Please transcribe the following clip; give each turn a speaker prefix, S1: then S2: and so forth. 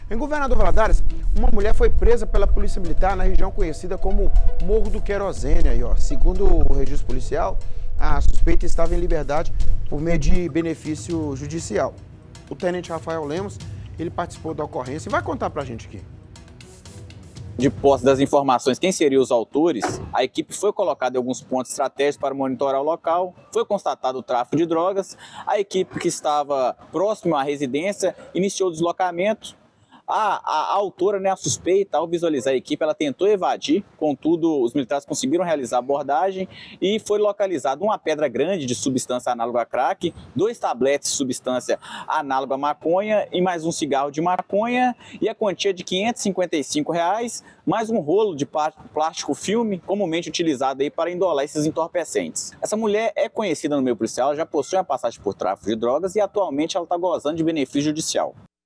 S1: Em Governador Valadares, uma mulher foi presa pela Polícia Militar na região conhecida como Morro do Querosene. Aí, ó. Segundo o registro policial, a suspeita estava em liberdade por meio de benefício judicial. O tenente Rafael Lemos, ele participou da ocorrência e vai contar pra gente aqui.
S2: De posse das informações quem seriam os autores, a equipe foi colocada em alguns pontos estratégicos para monitorar o local, foi constatado o tráfico de drogas, a equipe que estava próxima à residência iniciou o deslocamento. A autora, né, a suspeita, ao visualizar a equipe, ela tentou evadir, contudo, os militares conseguiram realizar a abordagem e foi localizada uma pedra grande de substância análoga a crack, 2 tabletes de substância análoga a maconha e mais um cigarro de maconha e a quantia de R$ 555, mais um rolo de plástico filme, comumente utilizado aí para endolar esses entorpecentes. Essa mulher é conhecida no meio policial, já possui uma passagem por tráfico de drogas e atualmente ela está gozando de benefício judicial.